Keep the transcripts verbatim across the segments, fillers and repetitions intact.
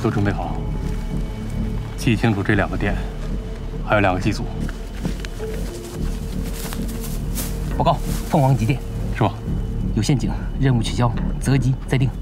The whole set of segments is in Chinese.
都准备好，记清楚这两个店，还有两个机组。 报告，凤凰急电， 是吧？ 有陷阱，任务取消，择机再定。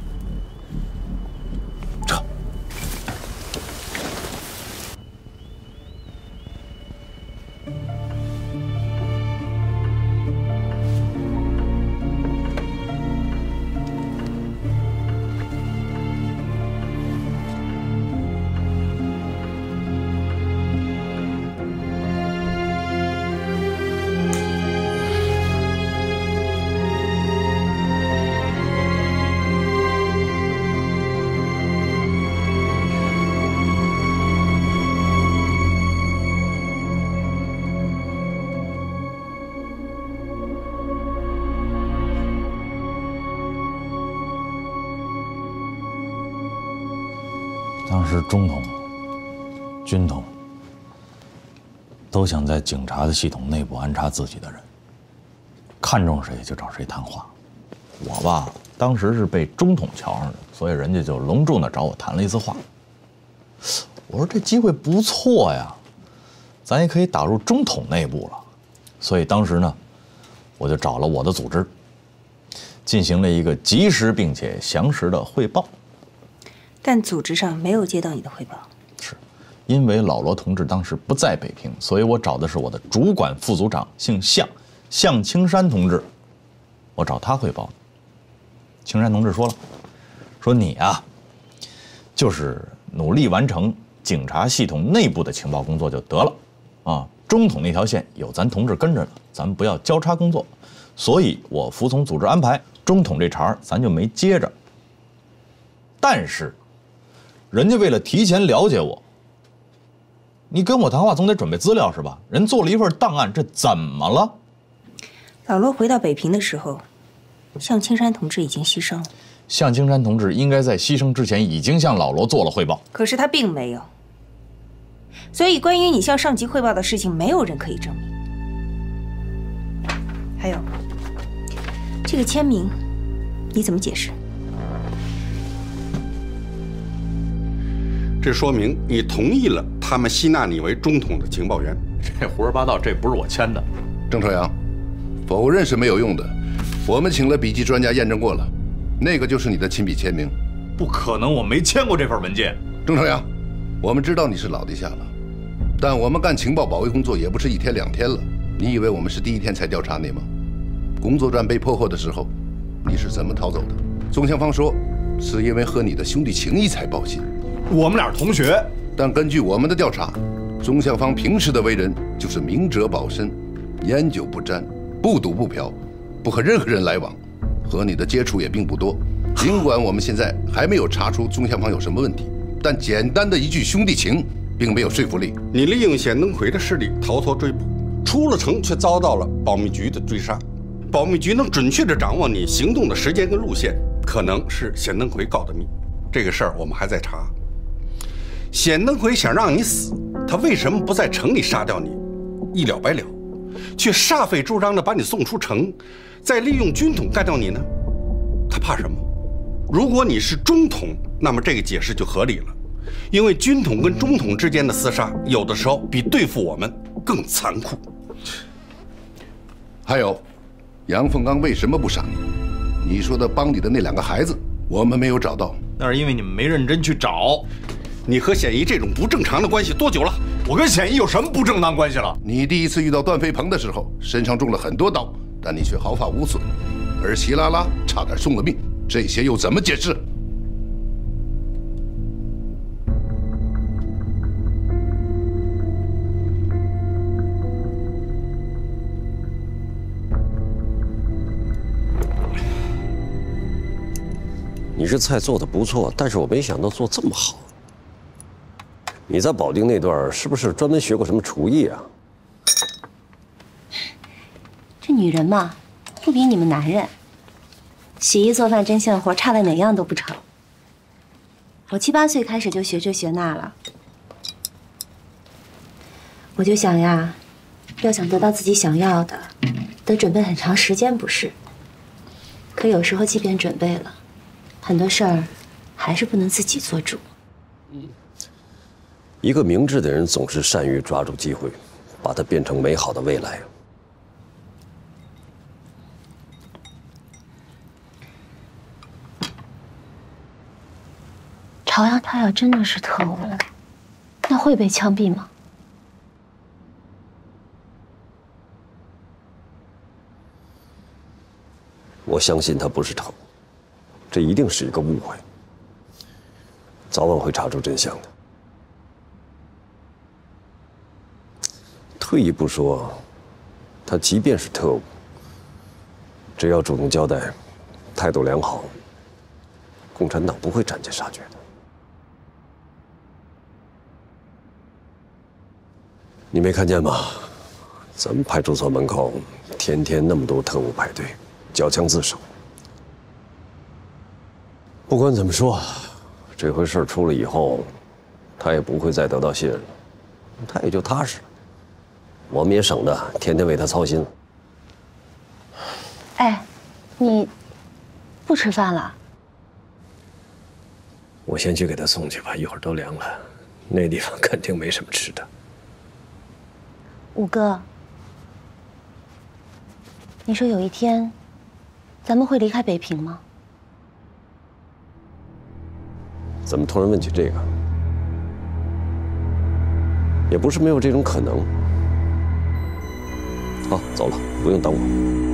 当时中统、军统都想在警察的系统内部安插自己的人，看中谁就找谁谈话。我吧，当时是被中统瞧上的，所以人家就隆重的找我谈了一次话。我说这机会不错呀，咱也可以打入中统内部了。所以当时呢，我就找了我的组织，进行了一个及时并且详实的汇报。 但组织上没有接到你的汇报， 是，因为老罗同志当时不在北平，所以我找的是我的主管副组长，姓向，向青山同志，我找他汇报。青山同志说了，说你啊，就是努力完成警察系统内部的情报工作就得了，啊，中统那条线有咱同志跟着呢，咱们不要交叉工作，所以我服从组织安排，中统这茬咱就没接着。但是。 人家为了提前了解我，你跟我谈话总得准备资料是吧？人做了一份档案，这怎么了？ 老罗回到北平的时候，向青山同志已经牺牲了。 向青山同志应该在牺牲之前已经向老罗做了汇报， 可是他并没有。所以关于你向上级汇报的事情，没有人可以证明。还有，这个签名，你怎么解释？ 这说明你同意了他们吸纳你为中统的情报员。 这胡说八道，这不是我签的。 郑朝阳，否认是没有用的。我们请了笔迹专家验证过了，那个就是你的亲笔签名。 不可能，我没签过这份文件。 郑朝阳，我们知道你是老地下了，但我们干情报保卫工作也不是一天两天了。你以为我们是第一天才调查你吗？工作站被破获的时候，你是怎么逃走的？钟向芳说，是因为和你的兄弟情谊才报信。 我们俩是同学， 但根据我们的调查，钟向芳平时的为人就是明哲保身，烟酒不沾，不赌不嫖，不和任何人来往，和你的接触也并不多。尽管我们现在还没有查出钟向芳有什么问题，但简单的一句兄弟情，并没有说服力。 你利用显登奎的势力逃脱追捕，出了城却遭到了保密局的追杀。保密局能准确地掌握你行动的时间跟路线，可能是显登奎告的密。这个事儿我们还在查。 显登奎想让你死，他为什么不在城里杀掉你，一了百了，却煞费周章地把你送出城，再利用军统干掉你呢？他怕什么？如果你是中统，那么这个解释就合理了，因为军统跟中统之间的厮杀，有的时候比对付我们更残酷。 还有，杨凤刚为什么不杀你？你说的帮你的那两个孩子，我们没有找到， 那是因为你们没认真去找。 你和显仪这种不正常的关系多久了？ 我跟显仪有什么不正当关系了？ 你第一次遇到段飞鹏的时候，身上中了很多刀，但你却毫发无损，而齐拉拉差点送了命，这些又怎么解释？ 你这菜做的不错，但是我没想到做这么好。 你在保定那段是不是专门学过什么厨艺啊？ 这女人嘛，不比你们男人，洗衣做饭针线活差的哪样都不成。我七八岁开始就学这学那了，我就想呀，要想得到自己想要的，得准备很长时间，不是？可有时候即便准备了，很多事儿还是不能自己做主。 一个明智的人总是善于抓住机会，把它变成美好的未来。 朝阳他要真的是特务，那会被枪毙吗？ 我相信他不是特务，这一定是一个误会，早晚会查出真相的。退一步说，他即便是特务，只要主动交代，态度良好，共产党不会斩尽杀绝的。你没看见吗？咱们派出所门口天天那么多特务排队，缴枪自首。不管怎么说，这回事出了以后，他也不会再得到信任了，他也就踏实了。我们也省得天天为他操心了。 哎，你不吃饭了？ 我先去给他送去吧，一会儿都凉了。那地方肯定没什么吃的。 五哥，你说有一天，咱们会离开北平吗？ 怎么突然问起这个？也不是没有这种可能。好，走了，不用等我。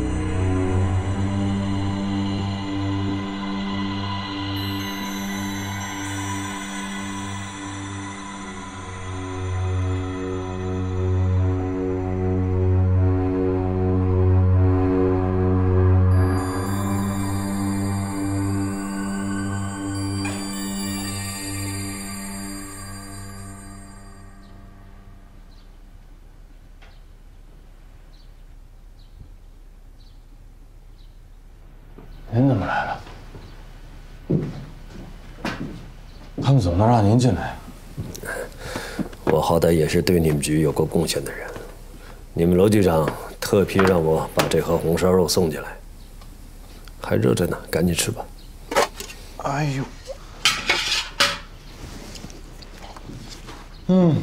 您怎么来了？他们怎么能让您进来？ 我好歹也是对你们局有过贡献的人，你们罗局长特批让我把这盒红烧肉送进来，还热着呢，赶紧吃吧。 哎呦，嗯，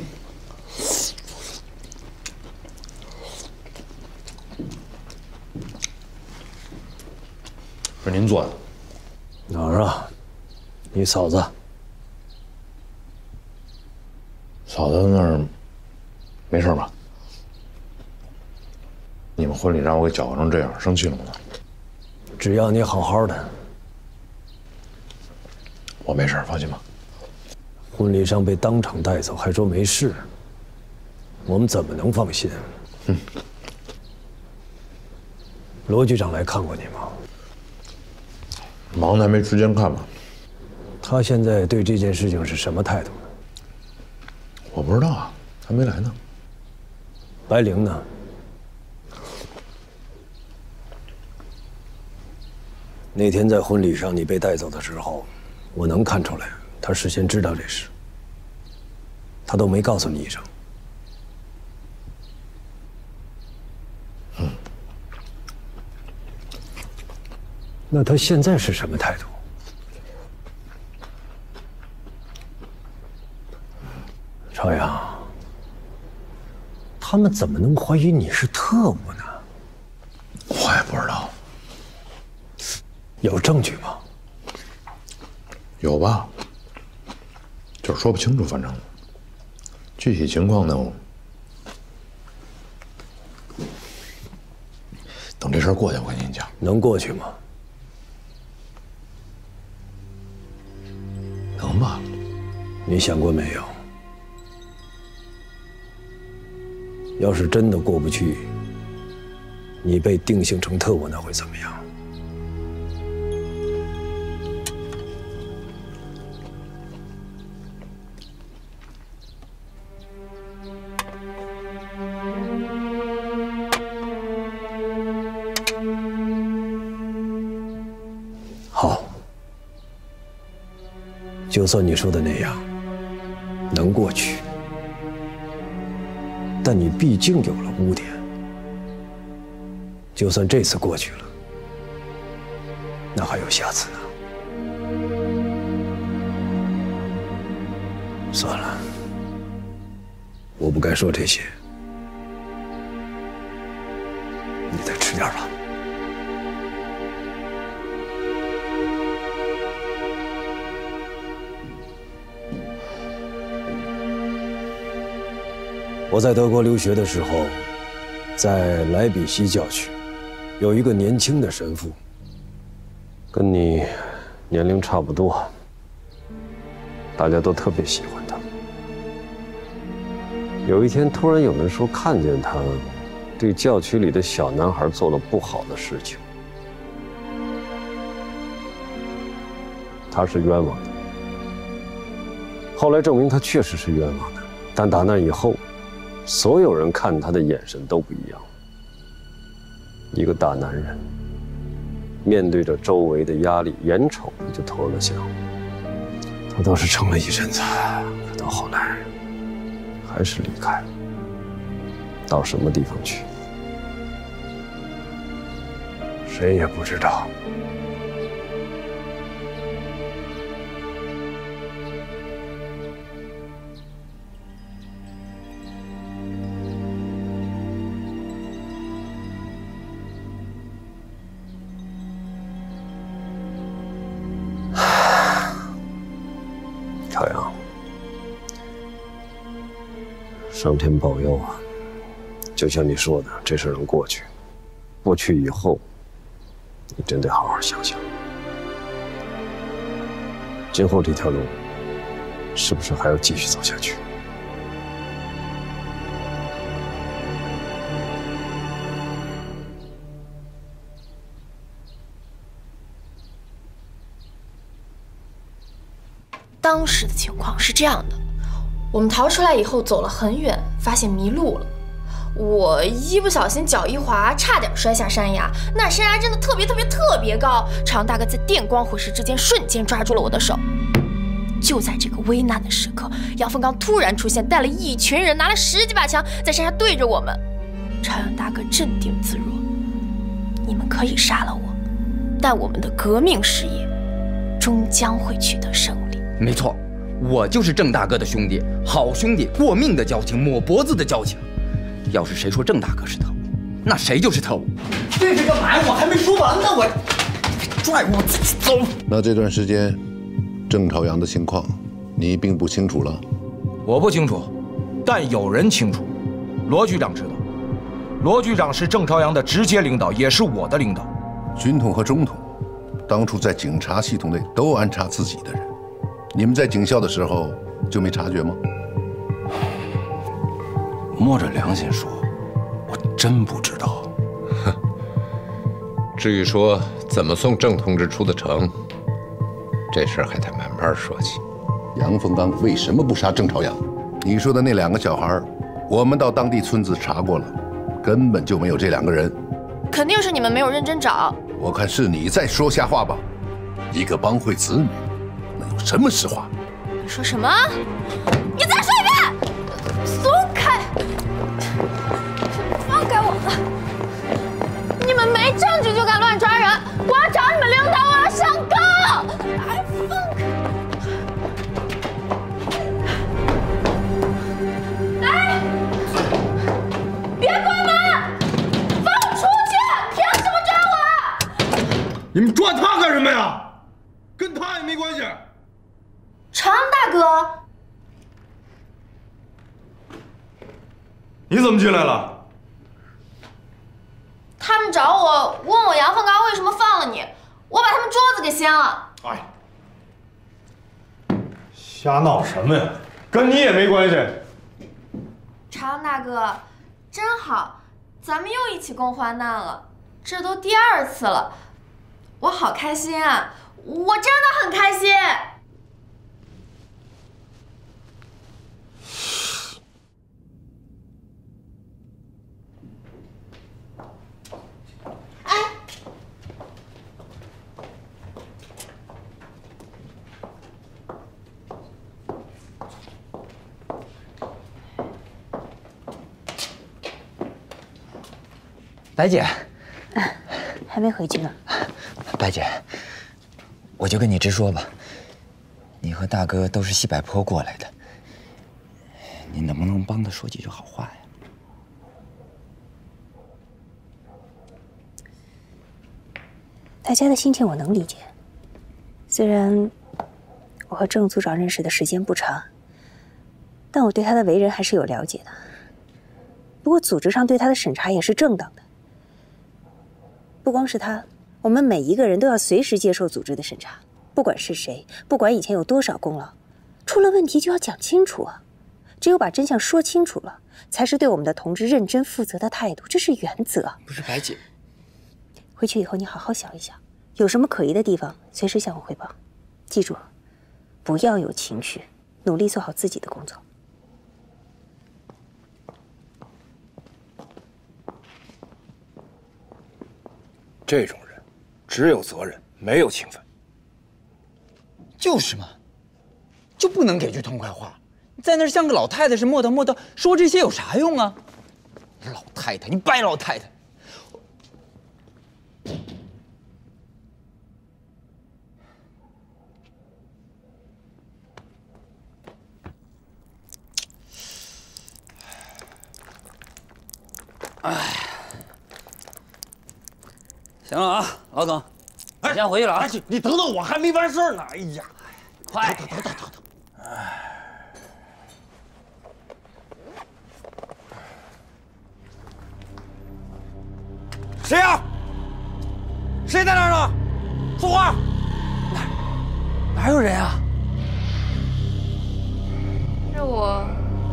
是您做的？ 哪儿啊？你嫂子？ 嫂子那儿没事吧？你们婚礼让我给搅和成这样，生气了吗？ 只要你好好的， 我没事，放心吧。 婚礼上被当场带走，还说没事，我们怎么能放心？ 嗯。 罗局长来看过你吗？ 忙的还没时间看吧。 他现在对这件事情是什么态度呢？ 我不知道啊，还没来呢。 白灵呢？那天在婚礼上你被带走的时候，我能看出来，他事先知道这事，他都没告诉你一声。 嗯。 那他现在是什么态度？朝阳，他们怎么能怀疑你是特务呢？ 我也不知道。 有证据吗？ 有吧，就是说不清楚，反正具体情况呢，等这事儿过去我跟您讲。 能过去吗？ 能吧？ 你想过没有？要是真的过不去，你被定性成特务，那会怎么样？好，就算你说的那样，能过去。但你毕竟有了污点，就算这次过去了，那还有下次呢。 算了，我不该说这些。你再吃点吧。我在德国留学的时候，在莱比锡教区，有一个年轻的神父，跟你年龄差不多，大家都特别喜欢他。有一天，突然有人说看见他对教区里的小男孩做了不好的事情，他是冤枉的。后来证明他确实是冤枉的，但打那以后，所有人看他的眼神都不一样。一个大男人面对着周围的压力，眼瞅着就脱了相。他倒是撑了一阵子，可到后来还是离开了。到什么地方去，谁也不知道。朝阳，上天保佑啊！就像你说的，这事能过去。过去以后，你真得好好想想，今后这条路是不是还要继续走下去？ 当时的情况是这样的，我们逃出来以后走了很远，发现迷路了。我一不小心脚一滑，差点摔下山崖。那山崖真的特别特别特别高，朝阳大哥在电光火石之间瞬间抓住了我的手。就在这个危难的时刻，杨凤刚突然出现，带了一群人，拿了十几把枪，在山下对着我们。朝阳大哥镇定自若：“你们可以杀了我，但我们的革命事业终将会取得胜利。” 没错，我就是郑大哥的兄弟，好兄弟，过命的交情，抹脖子的交情。要是谁说郑大哥是特务，那谁就是特务。 这是干嘛呀？我还没说完呢，我拽我自己走。 那这段时间，郑朝阳的情况，你并不清楚了。 我不清楚，但有人清楚。罗局长知道。罗局长是郑朝阳的直接领导，也是我的领导。 军统和中统，当初在警察系统内都安插自己的人。你们在警校的时候就没察觉吗？ 摸着良心说，我真不知道。 哼，至于说怎么送郑同志出的城，这事儿还得慢慢说起。 杨凤刚为什么不杀郑朝阳？你说的那两个小孩，我们到当地村子查过了，根本就没有这两个人。 肯定是你们没有认真找。 我看是你在说瞎话吧？一个帮会子女，能有什么实话？ 你说什么？你再说一遍！松开！放开我！你们没证据就敢乱抓人！我要找你们领导，我要上告！哎，放开！哎，别关门！放我出去！凭什么抓我？ 你们抓他干什么呀？跟他也没关系。 朝阳大哥， 你怎么进来了？ 他们找我，问我杨凤刚为什么放了你，我把他们桌子给掀了。 哎，瞎闹什么呀？跟你也没关系。 朝阳大哥，真好，咱们又一起共患难了，这都第二次了，我好开心啊！我真的很开心。 白姐， 还没回去呢。 白姐，我就跟你直说吧，你和大哥都是西柏坡过来的， 你能不能帮他说几句好话呀？ 大家的心情我能理解，虽然我和郑组长认识的时间不长，但我对他的为人还是有了解的。不过组织上对他的审查也是正当的，不光是他，我们每一个人都要随时接受组织的审查，不管是谁，不管以前有多少功劳，出了问题就要讲清楚啊！只有把真相说清楚了，才是对我们的同志认真负责的态度，这是原则。 不是白姐， 回去以后你好好想一想，有什么可疑的地方，随时向我汇报。记住，不要有情绪，努力做好自己的工作。 这种人，只有责任，没有情分。 就是嘛，就不能给句痛快话。你在那儿像个老太太似磨叨磨叨，说这些有啥用啊？老太太，你白老太太！ 哎，行了啊，老总，我先回去了啊！ 你等等，我还没完事儿呢。哎呀， 快！ 等等等等等。哎。谁呀？谁在那儿呢？说话！ 哪哪有人啊？ 是我。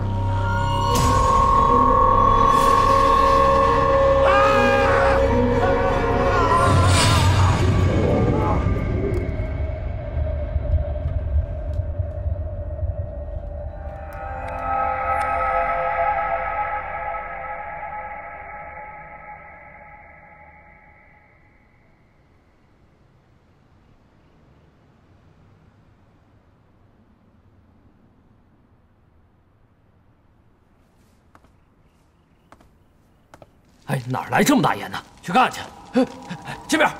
哎，哪来这么大烟呢？去看去。这边。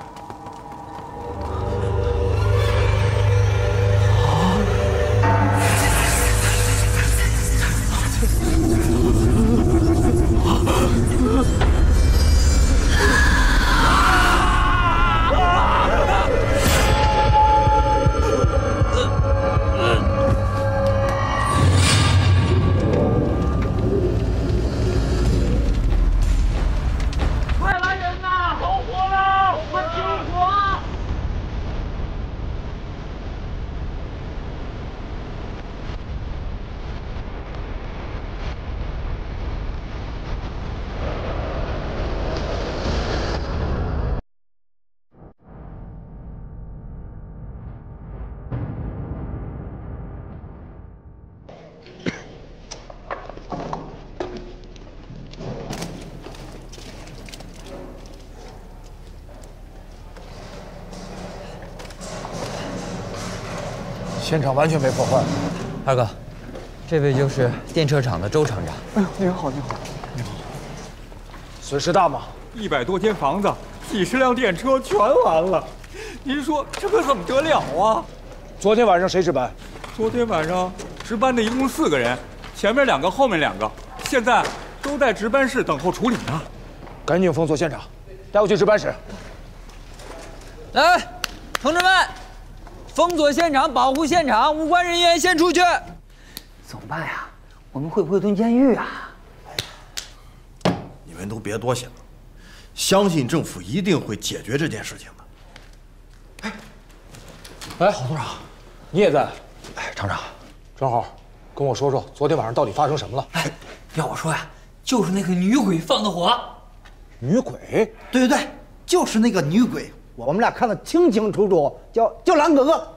现场完全没破坏。 二哥，这位就是电车厂的周厂长。 哎呦，您好，您好， 您好。损失大吗？ 一百多间房子，几十辆电车全完了。您说这可怎么得了啊？ 昨天晚上谁值班？ 昨天晚上值班的一共四个人，前面两个，后面两个，现在都在值班室等候处理呢。 赶紧封锁现场，带我去值班室。 来，同志们。封锁现场，保护现场，无关人员先出去。 怎么办呀？我们会不会蹲监狱啊？ 你们都别多想，相信政府一定会解决这件事情的。 哎，郝组长，你也在？哎，厂长，正好跟我说说昨天晚上到底发生什么了？ 哎，要我说呀，就是那个女鬼放的火。 女鬼？ 对对对，就是那个女鬼。我们俩看得清清楚楚，叫叫蓝哥哥，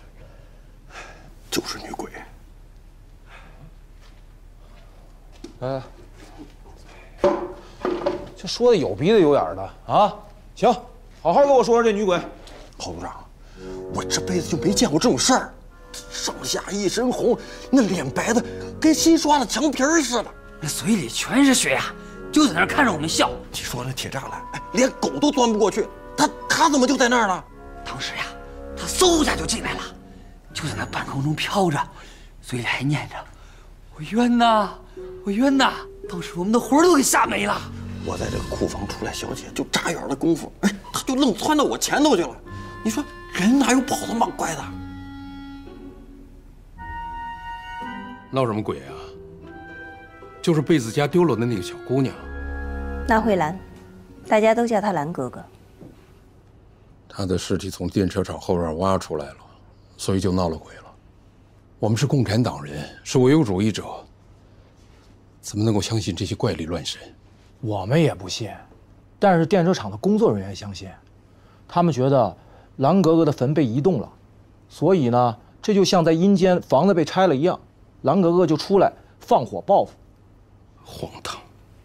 就是女鬼。 哎，这说的有鼻子有眼的啊！行，好好跟我说说这女鬼。 郝组长，我这辈子就没见过这种事儿，上下一身红，那脸白的跟新刷的墙皮儿似的， 那嘴里全是血呀，就在那儿看着我们笑。 你说那铁栅栏，哎，连狗都钻不过去。他他怎么就在那儿了？ 当时呀，他嗖一下就进来了，就在那半空中飘着，嘴里还念着：“ 我冤呐，我冤呐！当时我们的魂都给吓没了。 我在这个库房出来小姐，就眨眼的功夫，哎，他就愣窜到我前头去了。你说人哪有跑这么快的？ 闹什么鬼啊？就是贝子家丢了的那个小姑娘。 那慧兰，大家都叫她兰哥哥。 她的尸体从电车厂后院挖出来了，所以就闹了鬼了。我们是共产党人，是唯物主义者，怎么能够相信这些怪力乱神？ 我们也不信，但是电车厂的工作人员相信，他们觉得兰格格的坟被移动了，所以呢，这就像在阴间房子被拆了一样，兰格格就出来放火报复。 荒唐！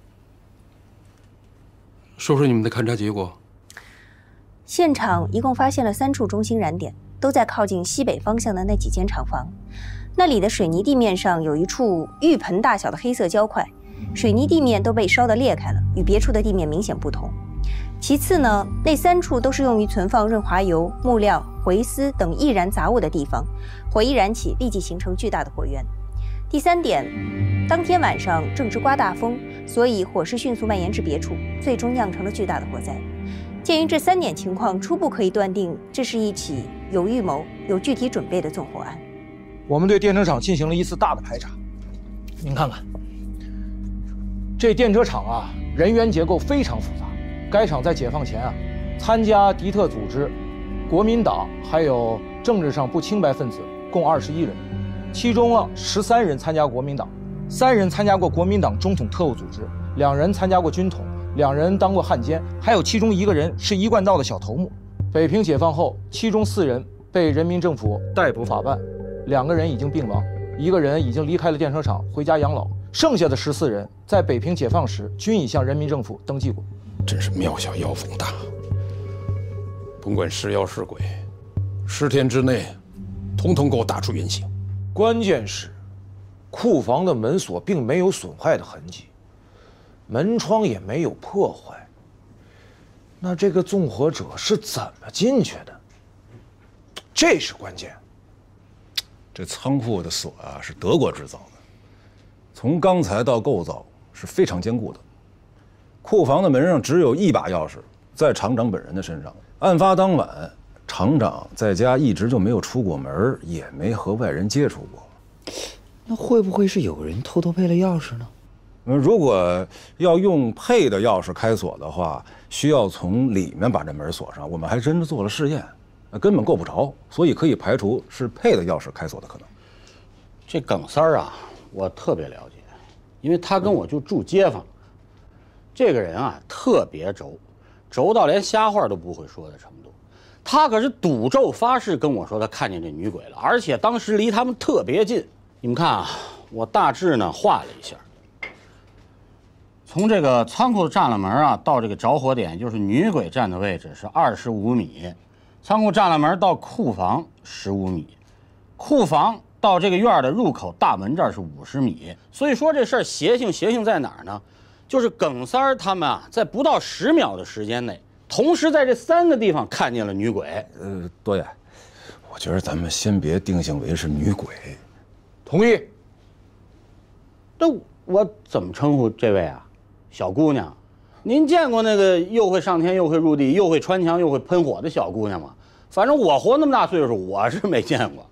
说说你们的勘查结果。 现场一共发现了三处中心燃点，都在靠近西北方向的那几间厂房。那里的水泥地面上有一处浴盆大小的黑色胶块，水泥地面都被烧得裂开了，与别处的地面明显不同。其次呢，那三处都是用于存放润滑油、木料、回丝等易燃杂物的地方，火一燃起，立即形成巨大的火源。第三点，当天晚上正值刮大风，所以火势迅速蔓延至别处，最终酿成了巨大的火灾。鉴于这三点情况，初步可以断定这是一起有预谋、有具体准备的纵火案。 我们对电车厂进行了一次大的排查，您看看，这电车厂啊，人员结构非常复杂。该厂在解放前啊，参加敌特组织、国民党还有政治上不清白分子共二十一人，其中啊十三人参加国民党，三人参加过国民党中统特务组织，两人参加过军统，两人当过汉奸，还有其中一个人是一贯道的小头目。北平解放后，其中四人被人民政府逮捕法办，两个人已经病亡，一个人已经离开了电车厂回家养老，剩下的十四人在北平解放时均已向人民政府登记过。 真是庙小妖风大，甭管是妖是鬼，十天之内，统统给我打出原形。 关键是，库房的门锁并没有损坏的痕迹，门窗也没有破坏。那这个纵火者是怎么进去的？这是关键。 这仓库的锁啊是德国制造的，从钢材到构造是非常坚固的。库房的门上只有一把钥匙，在厂长本人的身上。案发当晚，厂长在家一直就没有出过门，也没和外人接触过。 那会不会是有人偷偷配了钥匙呢？ 如果要用配的钥匙开锁的话，需要从里面把这门锁上。我们还真的做了试验，根本够不着，所以可以排除是配的钥匙开锁的可能。 这耿三儿啊，我特别了解，因为他跟我就住街坊。这个人啊，特别轴，轴到连瞎话都不会说的程度。他可是赌咒发誓跟我说他看见这女鬼了，而且当时离他们特别近。你们看啊，我大致呢画了一下，从这个仓库的栅栏门啊到这个着火点，就是女鬼站的位置是二十五米，仓库栅栏门到库房十五米，库房到这个院的入口大门这儿是五十米。所以说这事儿邪性邪性在哪儿呢？就是耿三儿他们啊，在不到十秒的时间内，同时在这三个地方看见了女鬼。 呃，多爷，我觉得咱们先别定性为是女鬼。 同意。 那我怎么称呼这位啊？小姑娘，您见过那个又会上天又会入地又会穿墙又会喷火的小姑娘吗？反正我活那么大岁数，我是没见过。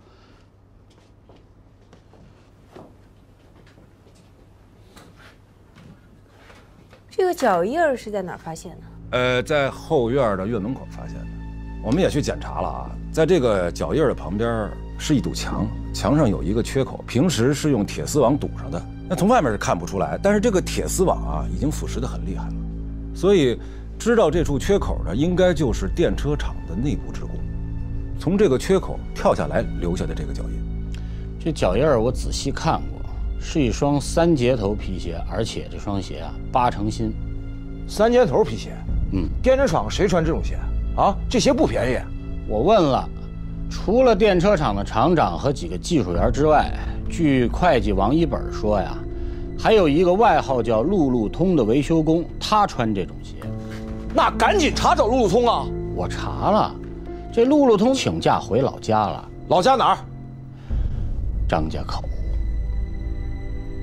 这个脚印儿是在哪儿发现的？ 呃，在后院的院门口发现的。我们也去检查了啊，在这个脚印的旁边是一堵墙，墙上有一个缺口，平时是用铁丝网堵上的。那从外面是看不出来，但是这个铁丝网啊已经腐蚀得很厉害了，所以知道这处缺口呢，应该就是电车厂的内部职工从这个缺口跳下来留下的这个脚印。 这脚印我仔细看过。是一双三节头皮鞋，而且这双鞋啊八成新。 三节头皮鞋？ 嗯， 电车厂谁穿这种鞋啊？这鞋不便宜。 我问了，除了电车厂的厂长和几个技术员之外，据会计王一本说呀，还有一个外号叫路路通的维修工，他穿这种鞋。 那赶紧查找路路通啊！ 我查了，这路路通请假回老家了。 老家哪儿？ 张家口。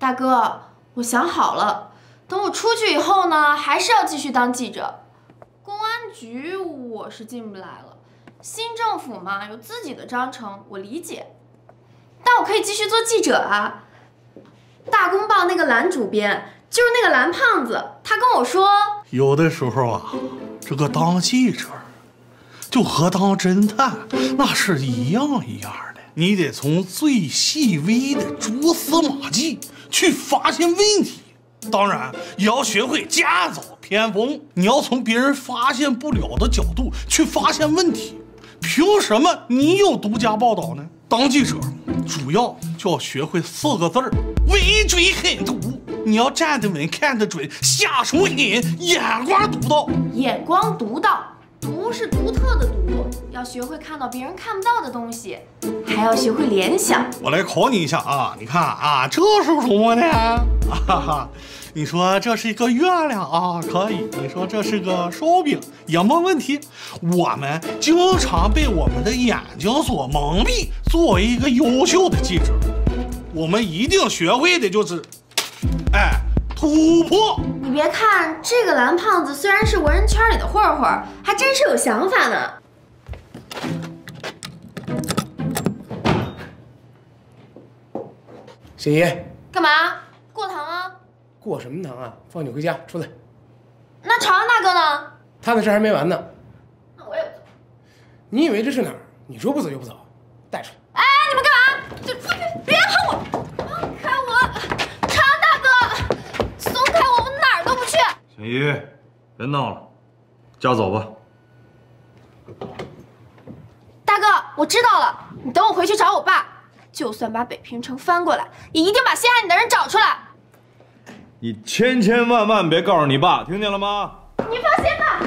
大哥，我想好了，等我出去以后呢，还是要继续当记者。公安局我是进不来了，新政府嘛，有自己的章程，我理解。但我可以继续做记者啊。大公报那个蓝主编就是那个蓝胖子，他跟我说， 有的时候啊，这个当记者就和当侦探那是一样一样的，你得从最细微的蛛丝马迹去发现问题，当然也要学会剑走偏锋，你要从别人发现不了的角度去发现问题。凭什么你有独家报道呢？当记者主要就要学会四个字儿：围追狠毒。你要站得稳，看得准，下手狠，眼光独到。 眼光独到，独是独特的独，要学会看到别人看不到的东西，还要学会联想。 我来考你一下啊，你看啊，这是什么呢？啊哈哈，你说这是一个月亮啊，可以；你说这是个烧饼也没问题。我们经常被我们的眼睛所蒙蔽，作为一个优秀的记者，我们一定学会的就是，哎，突破。 你别看这个蓝胖子虽然是文人圈里的混混，还真是有想法呢。 沈姨， 干嘛？过堂啊？ 过什么堂啊？放你回家，出来。 那朝阳大哥呢？ 他的事还没完呢。 那我也不走。 你以为这是哪儿？你说不走就不走，带出来。 哎，你们干嘛？就别碰我！放开我！朝阳大哥，松开我，我哪儿都不去。 沈姨，别闹了，家走吧。 大哥，我知道了，你等我回去找我爸。就算把北平城翻过来，也一定把陷害你的人找出来。 你千千万万别告诉你爸，听见了吗？ 你放心吧。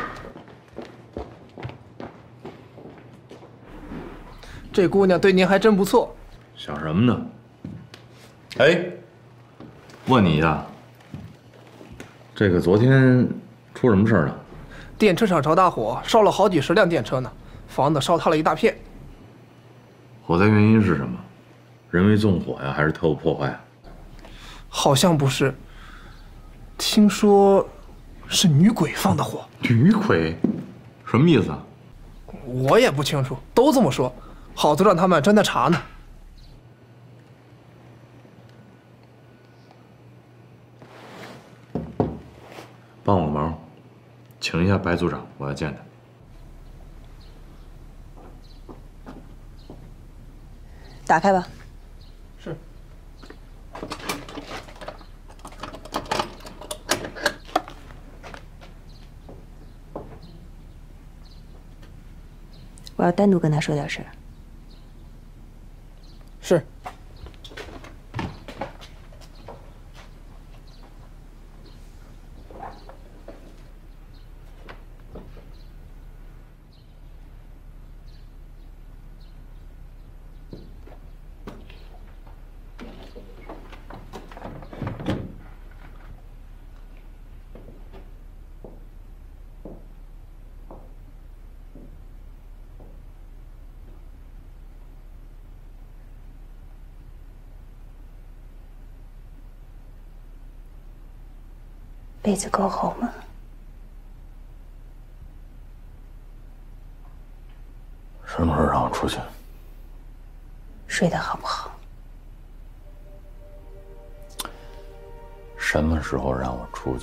这姑娘对您还真不错。 想什么呢？哎，问你一下，这个昨天出什么事儿了？ 电车厂着大火，烧了好几十辆电车呢，房子烧塌了一大片。 火灾原因是什么？人为纵火呀，还是特务破坏啊？ 好像不是，听说是女鬼放的火。 女鬼？什么意思啊？ 我也不清楚，都这么说。郝组长他们正在查呢。 帮我忙，请一下白组长，我要见他。 打开吧。 是。 我要单独跟他说点事儿。 是。 被子够厚吗？ 什么时候让我出去？ 睡得好不好？ 什么时候让我出去？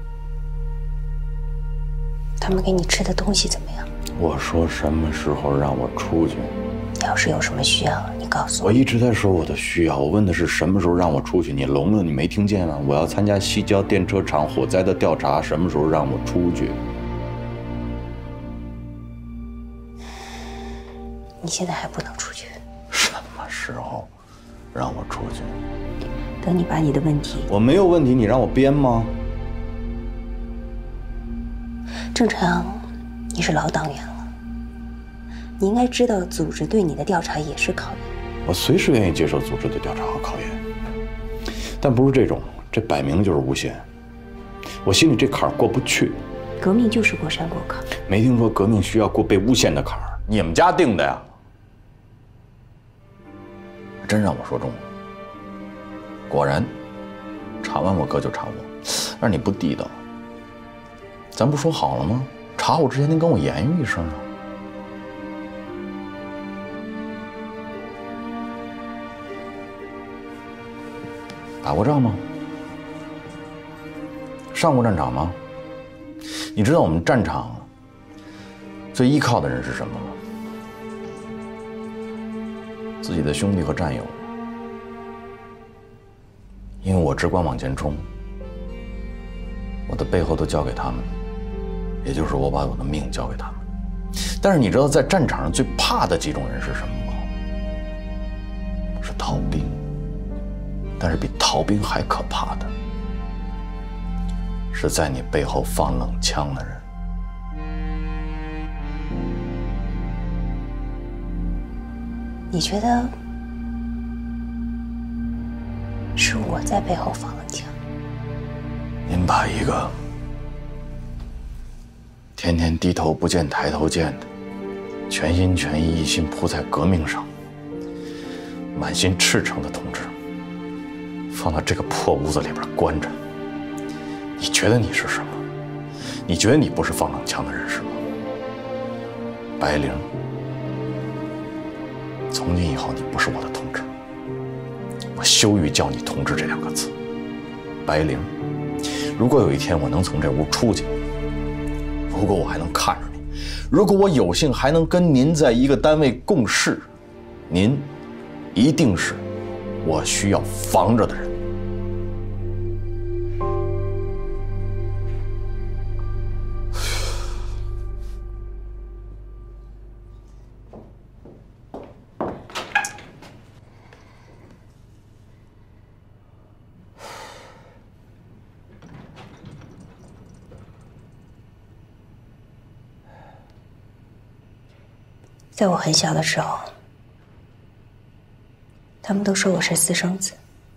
他们给你吃的东西怎么样？ 我说什么时候让我出去？ 要是有什么需要，你告诉我。 我一直在说我的需要，我问的是什么时候让我出去？你聋了？你没听见吗？我要参加西郊电车厂火灾的调查，什么时候让我出去？ 你现在还不能出去。 什么时候让我出去？ 等你把你的问题…… 我没有问题，你让我编吗？ 正常，你是老党员了。你应该知道，组织对你的调查也是考验。 我随时愿意接受组织的调查和考验，但不是这种，这摆明就是诬陷。我心里这坎儿过不去。 革命就是过山过坎。 没听说革命需要过被诬陷的坎儿，你们家定的呀？真让我说中了。果然， 查完我哥就查我，但是你不地道。咱不说好了吗？查我之前您跟我言语一声啊。打过仗吗？上过战场吗？你知道我们战场最依靠的人是什么吗？自己的兄弟和战友。因为我只管往前冲，我的背后都交给他们，也就是我把我的命交给他们。但是你知道在战场上最怕的几种人是什么吗？是逃兵。但是比逃兵还可怕的，是在你背后放冷枪的人。 你觉得是我在背后放冷枪？ 您把一个天天低头不见抬头见的，全心全意一心扑在革命上，满心赤诚的同志，放到这个破屋子里边关着，你觉得你是什么？你觉得你不是放冷枪的人是吗？白灵，从今以后你不是我的同志，我羞于叫你同志这两个字。白灵，如果有一天我能从这屋出去，如果我还能看着你，如果我有幸还能跟您在一个单位共事，您一定是我需要防着的人。 在我很小的时候，他们都说我是私生子，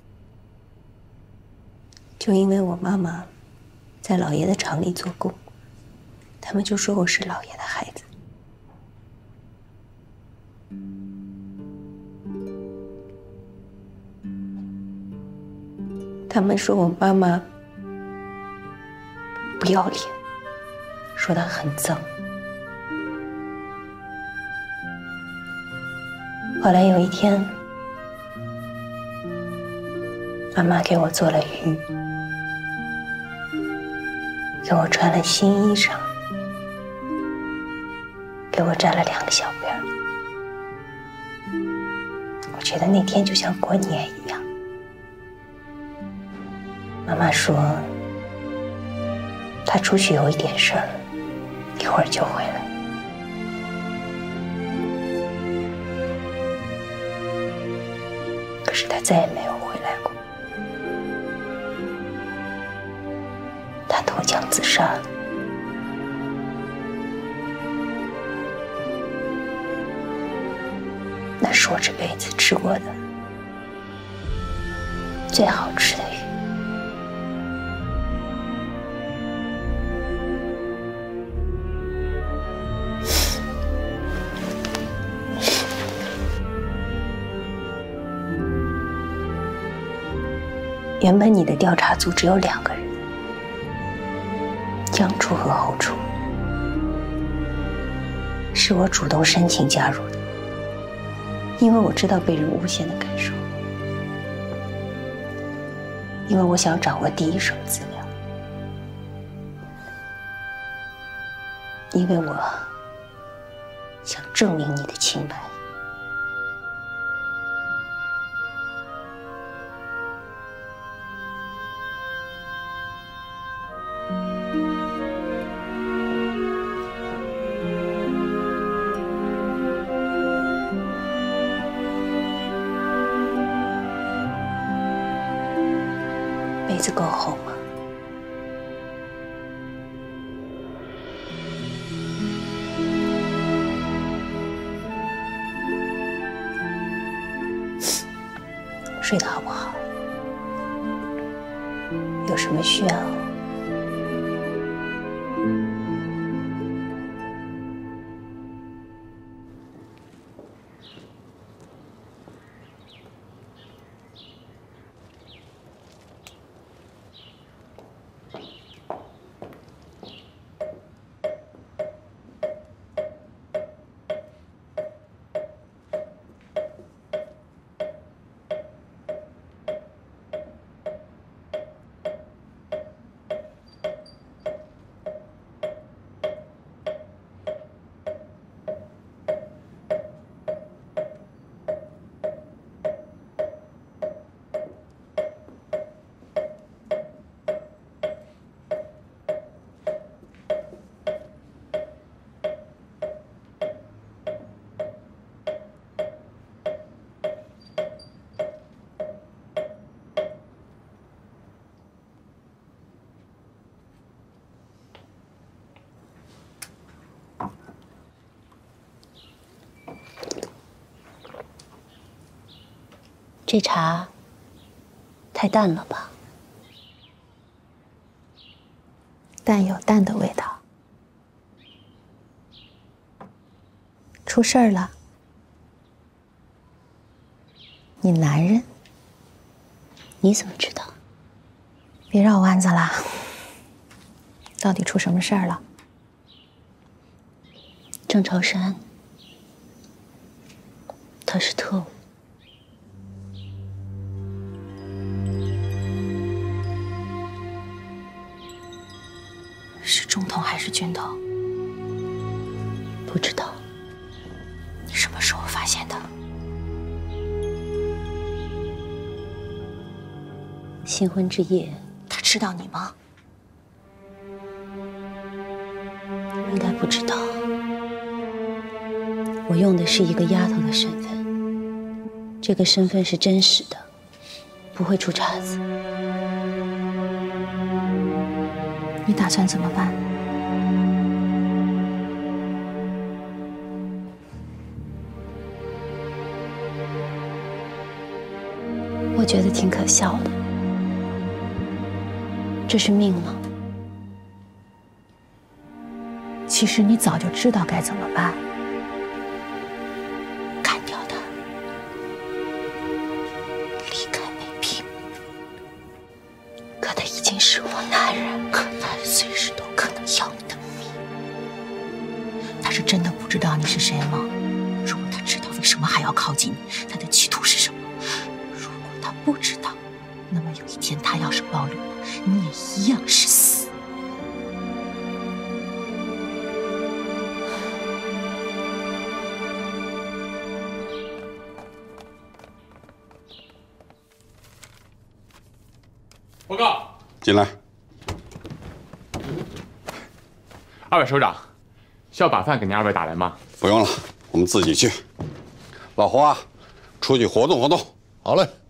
就因为我妈妈在老爷的厂里做工，他们就说我是老爷的孩子。他们说我妈妈不要脸，说她很脏。后来有一天，妈妈给我做了鱼，给我穿了新衣裳，给我扎了两个小辫儿。我觉得那天就像过年一样。妈妈说，她出去有一点事儿，一会儿就回来。可是他再也没有回来过。他投江自杀了。那是我这辈子吃过的最好吃的鱼。原本你的调查组只有两个人，江处和侯处，是我主动申请加入的，因为我知道被人诬陷的感受，因为我想掌握第一手资料，因为我想证明你的清白。被子够厚吗？睡得好不好？有什么需要？ 这茶太淡了吧？ 淡有淡的味道。出事儿了？你男人？ 你怎么知道？ 别绕弯子了，到底出什么事儿了？ 郑朝山，他是特务。 是中统还是军统？ 不知道。 你什么时候发现的？ 新婚之夜。 他知道你吗？ 应该不知道。我用的是一个丫头的身份，这个身份是真实的，不会出岔子。 你打算怎么办？我觉得挺可笑的。这是命吗？其实你早就知道该怎么办。干掉他，离开北平。可他已经是我男人，可他随时都可能要你的命。他是真的不知道你是谁吗？如果他知道，为什么还要靠近你？他的企图是什么？如果他不知道，那么有一天他要是暴露了，你也一样是死。 报告， 进来。 二位首长，需要把饭给您二位打来吗？ 不用了，我们自己去。老胡啊，出去活动活动。 好嘞。